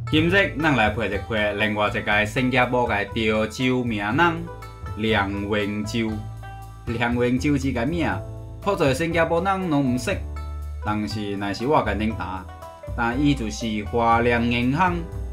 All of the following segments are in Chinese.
今日咱来陪一陪另外一个新加坡嘅潮州名人连瀛洲。连瀛洲这个名，好多新加坡人拢唔识，但是若是我甲恁答，但伊就是华联银行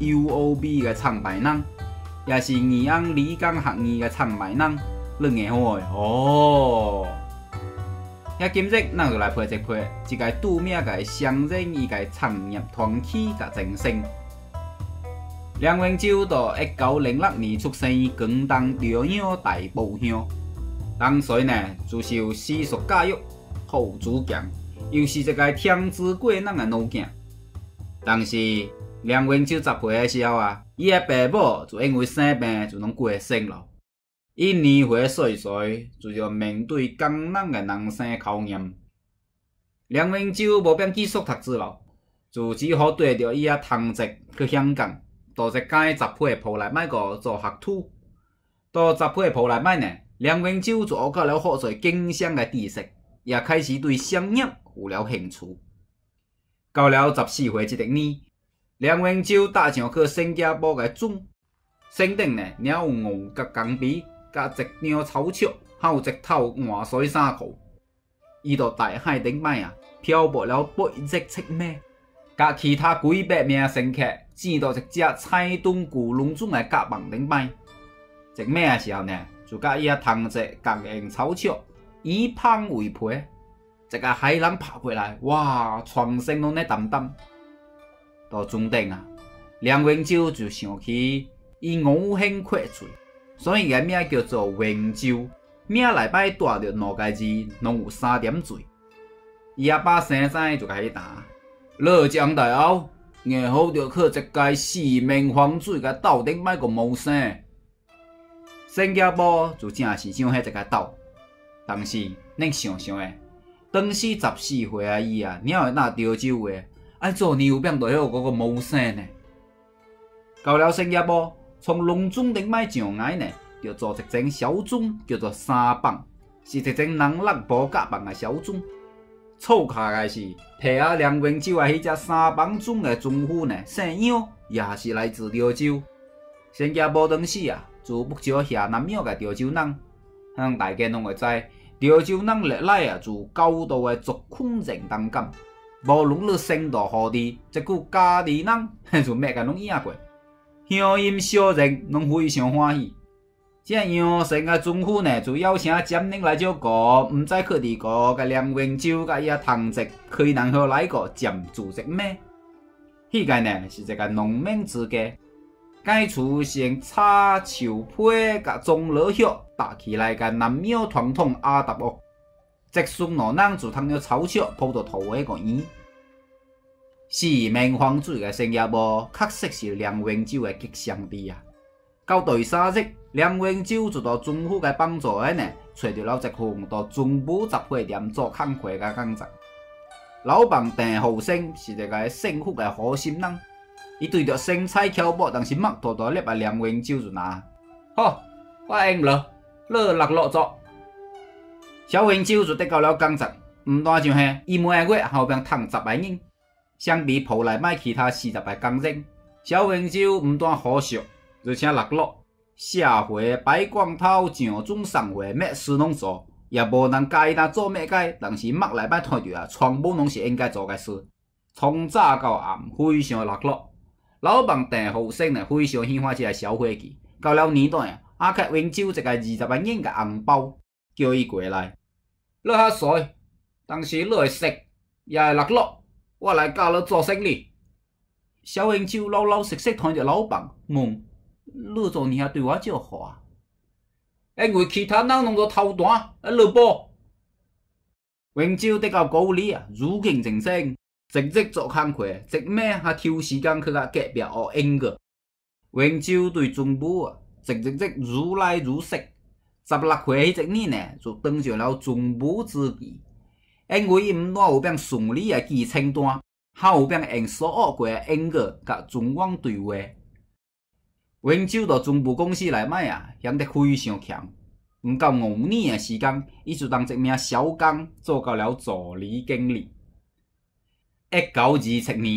UOB 嘅创办人，也是义安理工学院嘅创办人。你硬好诶哦！遐今日咱就来陪一陪一个著名嘅商人伊个创业团体甲精神。连瀛洲到1906年出生于广东辽阳大埔乡，当时呢自受私塾教育，好主强，又是一个天资过人的老囝。但是连瀛洲10岁的时候啊，伊的爸母就因为生病就拢过身了。伊年岁岁岁，就要面对艰难的人生考验。连瀛洲无便继续读书了，就只好跟着伊同籍去香港。到一间10岁铺内摆个做学徒，到10岁铺内摆呢，连瀛洲就学到了好多经商的知识，也开始对商业有了兴趣。到了14岁这个年，连瀛洲搭上去新加坡的船，身顶呢了有5角钢笔，甲1张钞票，还有1套换水衫裤。伊到大海顶摆啊，漂泊了8日7暝。甲其他几百名乘客见到一只彩灯巨龙种的甲蚌顶摆，一暝的时候呢，就甲伊同齐共用草笑，以胖为皮，一个海浪拍过来，哇，全身拢在澹澹。到船顶啊，连瀛洲就想起伊五行缺嘴，所以个名叫做瀛洲，名内摆带着2个字，拢有3点水。伊阿爸生知就甲伊答。落江大后，硬好着去一个四面环水个岛顶摆个谋生。新加坡就正是像迄一个岛，但是恁想想诶，当时14岁啊伊啊，哪会哪潮州话？爱做年有变到迄个谋生呢？到了新加坡，从龙庄顶摆上来呢，就做一间小船，叫做三舫，是一间人力捕甲蚌的小船。错卡的是，提阿连瀛洲的迄只三舫船的船夫呢，姓杨，也是来自潮州。新加坡当时啊，就不少下南庙的潮州人，咱大家拢会知，潮州人历来啊，就高度的族群认同感。无论你生大何地，这句家己人就每个拢应过，乡音小人拢非常欢喜。这杨姓的船夫呢，就邀请占领来这个，唔知去伫个甲连瀛洲甲伊同齐开南河来个暂住一暝。迄个呢是一个农民之家，改厝是用柴树皮甲棕榈叶搭起来甲南庙传统阿达屋，即孙老人就通了草笑铺到头的个圆。四面环水的新加坡，确实是连瀛洲的吉祥地啊！到第3日，连瀛洲就到政府嘅帮助下呢，找到了一份到中部杂货店做工课嘅工作。老板邓后生是一个幸福嘅好心人，伊对着身材巧薄，但是目大大粒嘅连瀛洲就拿，好，我用了，你落落做。小瀛洲就得到了工作，唔单像遐，伊每个月后边赚10万银，相比铺内卖其他40个工人，小瀛洲唔但好俗。而且落落社会摆罐头、上船送货，咩事拢做，也无人介意他做咩介。但是目内摆看着啊，全部拢是应该做嘅事。从早到暗，非常落落。老板邓后生呢，非常喜欢这个小伙计。到了年底啊，阿克瀛洲一个20万银嘅红包，叫伊过来。你较衰，但是你会识，也会落落，我来教你做生意。小瀛洲老老实实看着老板问。你做你还对我这话？因为其他人拢做偷单，你无？瀛洲得到鼓励啊，如境正升，直日做工课，一暝还抽时间去甲隔壁学英语。瀛洲对船务啊，一日如来如昔。16岁迄一年呢，就登上了船务之旗，因为伊唔但有变顺利的记清单，还有变用所学过的英语甲中文对话。瀛洲到船务公司内摆啊，显得非常强。唔到5年的时间，伊就当一名小工做到了助理经理。1927年，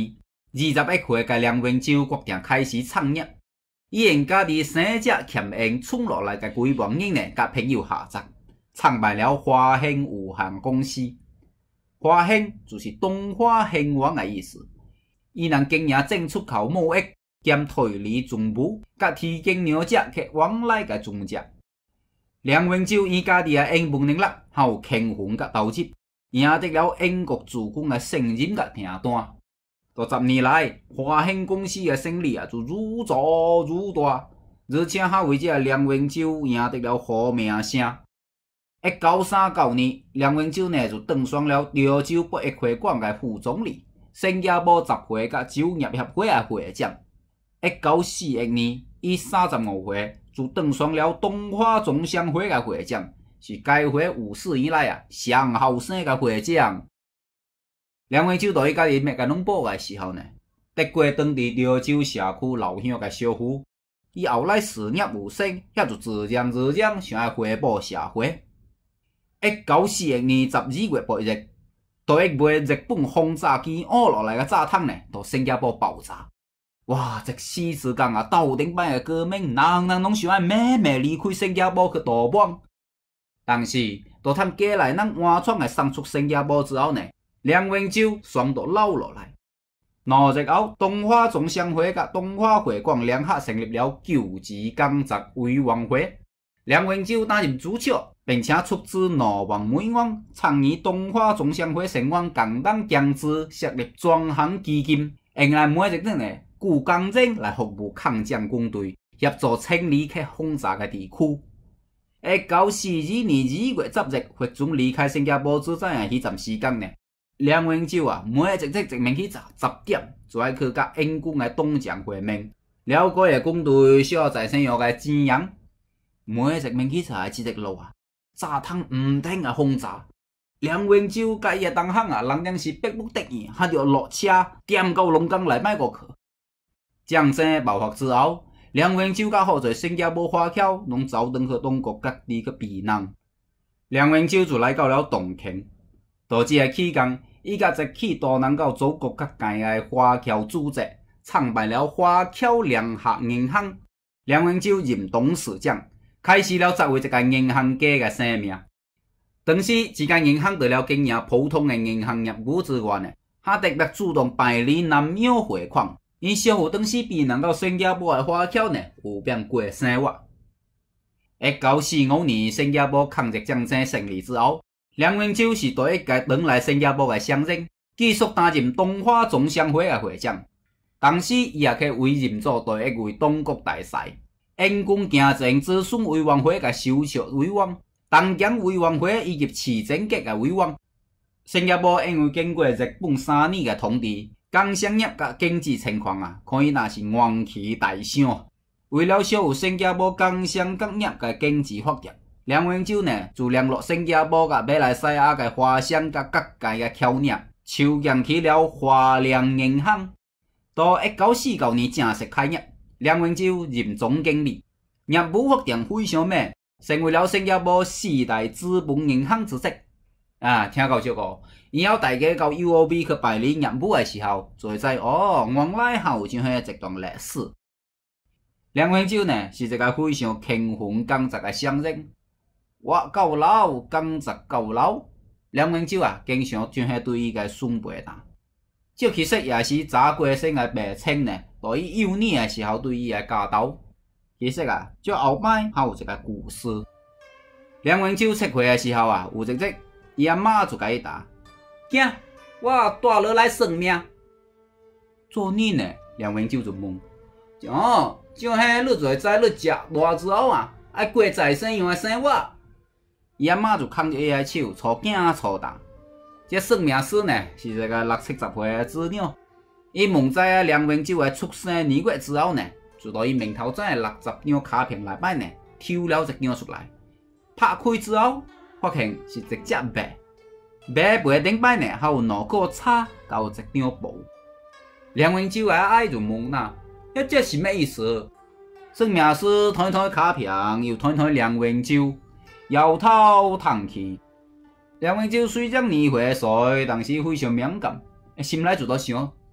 21岁，甲连瀛洲决定开始创业。伊用家己生只欠用存落来嘅几万银呢，甲朋友合作，创办了华兴有限公司。华兴就是东华兴旺嘅意思。伊能经营进出口贸易、兼代理总部，甲提供两只客往来嘅中介。连瀛洲伊家己嘅英文能力，还有勤奋甲投资，赢得了英国驻军嘅信任甲订单。多10年来，华兴公司嘅生意就愈做愈大，而且还为这连瀛洲赢得了好名声。1939年，连瀛洲呢就当选了潮州北一会馆嘅副总理、新加坡集会甲酒业协会嘅会长。1941年，伊35岁就当选了东华总商会嘅会长，是该会有史以来上后生嘅会长。连瀛洲在伊家己物件拢保嘅时候呢，得过当地潮州社区老乡嘅小夫，伊后来事业有成，遐就自然想要回报社会。1941年12月8日，第一枚日本轰炸机压落来嘅炸弹呢，到新加坡爆炸。哇！这时之间斗阵摆嘅革命，人人拢想要慢慢离开新加坡去逃亡。但是，当他家来人换闯嘅送出新加坡之后呢，连瀛洲双都留落来。2日后，东华总商会甲东华会馆联合成立了救济工作委员会。连瀛洲担任主席，并且出资2万美元，倡议东华总商会成员共同强制设立专项基金，用来每日呢雇工人来服务抗战军队，协助清理去轰炸嘅地区。1942年2月10日，核准离开新加坡之前嘅迄阵时间呢，连瀛洲每日一暝起早10点，就爱去甲英军嘅党将会面，了解嘅军队需要在先有嘅资源。每日一暝起早嘅这路炸弹唔停嘅轰炸。连瀛洲甲伊嘅同行人仍是迫不得已，还着落车踮到龙岗来买过去。战争爆发之后，连瀛洲甲好侪新加坡华侨拢走转去中国各地去避难。连瀛洲就来到了重庆，在这个期间，伊甲一起渡南到祖国各界嘅华侨组织，创办了华侨联合银行。连瀛洲任董事长，开始了作为一间银行家嘅生命。当时，这间银行除了经营普通嘅银行业务之外呢，还特别主动办理南洋汇款。因小付当时避难到新加坡嘅华侨呢，有变过生活。1945年新加坡抗日战争胜利之后，连瀛洲是第一届转来新加坡嘅商人，继续担任东华总商会嘅会长。同时，伊也去委任做第一位中国大使、英军行政咨询委员会嘅首席委员、东江委员会以及市政局嘅委员。新加坡因为经过日本3年嘅统治，工商业甲经济情况可以那是元气大伤。为了守护新加坡工商革业嘅经济发展，连瀛洲呢就联络新加坡甲马来西亚嘅华商甲各界嘅侨业，筹建起了华联银行。到1949年正式开业，连瀛洲任总经理，业务发展非常猛，成为了新加坡4大资本银行之一。听到这个，以后大家到 UOB 去办理业务的时候，就会知原来还有这样一段历史。连瀛洲呢是一个非常勤奋工作的商人，活够老，工作够老。连瀛洲经常将迄对伊个孙辈打。这其实也是早过生的白青呢，在伊幼年的时候对伊的教导。其实这后摆还有一个故事。连瀛洲7岁的时候有一日。伊阿妈就甲伊答：囝，我带你来算命。做你呢？连瀛洲就问：像迄你就会知你食大之后爱过在怎样的生活？伊阿妈就牵着伊的手，错囝错答。这算命师呢是一个60、70岁的子女。伊问知连瀛洲的出生年月之后呢，就到伊面头前的60张卡片内摆呢，抽了一张出来，拍开之后。发现是一只马，马背顶摆呢还有2个叉，还有一张布。连瀛洲的爱就问这是咩意思？算命师摊摊卡片，又摊摊连瀛洲，摇头叹气。连瀛洲虽然年岁岁，但是非常敏感，心内就在想：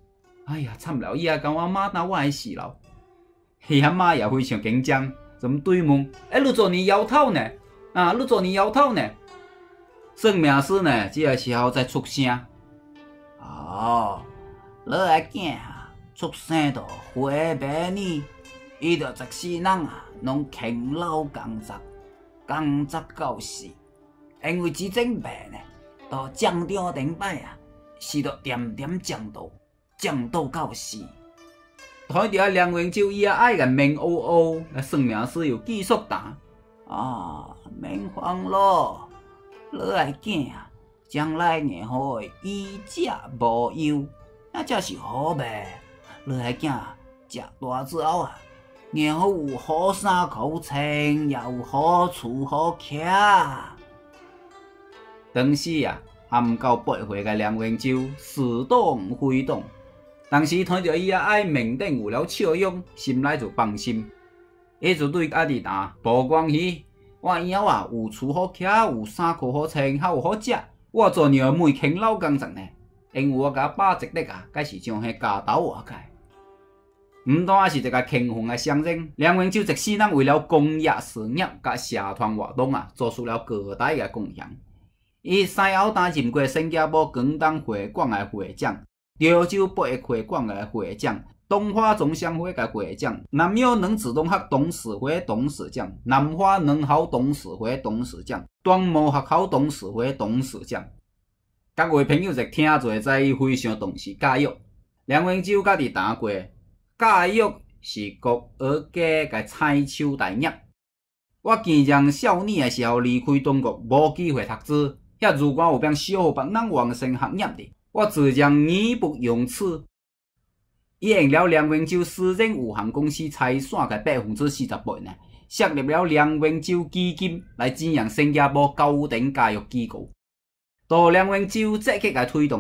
哎呀，惨了，伊还甲我骂到我的死了。伊阿妈也非常紧张，怎对问：你做你摇头呢？啊，你做你摇头呢？算命师呢，这个时候才出声。 哦，你个囝啊，出生到花白年，伊着14人啊，拢勤劳工作，工作到死。因为这种病呢，到奖章顶摆啊，是着点点降到到死。 睇到梁永洲伊爱个面乌乌，算命师又继续答： 免慌咯，你个囝啊，将来日后会衣食无忧，那才是好命。你个囝食大之后啊，日后有好衫好穿，也有好厝好徛。 当时啊，还毋到8岁个梁永洲似懂非懂，当时看到伊爱面顶有了笑容，心内就放心。伊就对家己答：无关系，我以后啊有厝好徛，有衫裤好穿，还有好食，我做娘妹勤劳工作呢。因为我甲爸一日啊，该是将迄家头活开。毋单是一个勤奋的象征，梁永洲一世人为了工业事业甲社团活动啊，做出了巨大的贡献。伊先后担任过新加坡广东会馆的会长、潮州北会馆的会长、东华总商会的会长、南苗能自动学董事会董事长、南华能校董事会董事长、端木学校董事会董事长。各位朋友一听做知，伊非常重视教育。梁永洲家己答过，教育是国而家嘅采手大业。我见rằng少年的时候离开中国，无机会读书。遐如果有变小别人完成学业的，我自然义不容辞。伊用了梁永洲私人有限公司财产嘅48%呢，设立了梁永洲基金来支援新加坡高等教育机构。到梁永洲积极来推动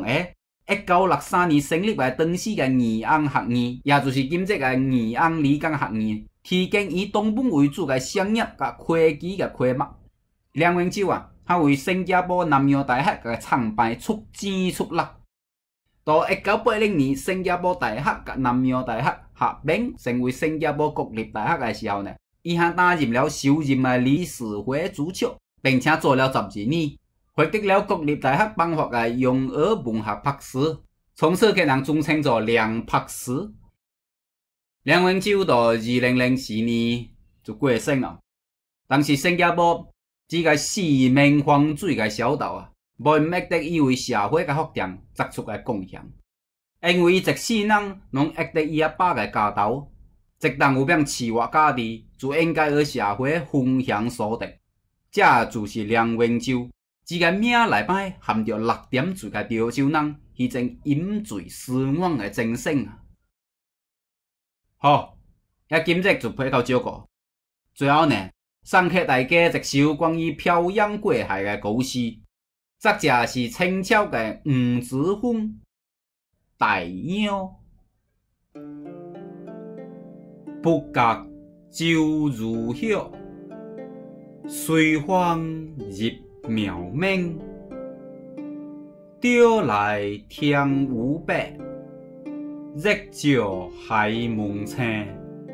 1963年成立嘅当时嘅义安学院，也就是今日嘅义安理工学院，提供以东本为主嘅商业甲科技嘅科目。梁永洲啊，他为新加坡南洋大学嘅创办出钱出力。到1980年，新加坡大学甲南洋大学合并成为新加坡国立大学嘅时候呢，伊还担任了首任嘅理事会主席，并且做了12年，获得了国立大学颁发嘅荣誉文学博士，从此给人尊称作梁博士。梁永洲到2004年就过身了。当时新加坡这个四面环水嘅小岛啊，无毋得伊为社会嘅发展作出嘅贡献，因为伊一世人拢压得伊阿爸嘅家头，一旦有变饲活家己，就应该为社会分享所得。这就是梁永洲这个名内摆含着6点水嘅潮州人，迄种饮水思源嘅精神啊！好，今日就配到这个，最后呢，送给大家一首关于漂洋过海嘅故事。作者是清朝嘅吴子峰。大鸟不觉就如晓，随风入苗命。钓来天无白，日照海蒙青。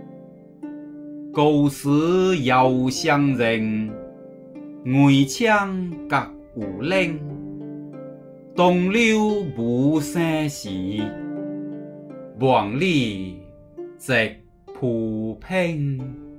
故事遥相认，外腔隔有冷。东流不生时，万里直铺平。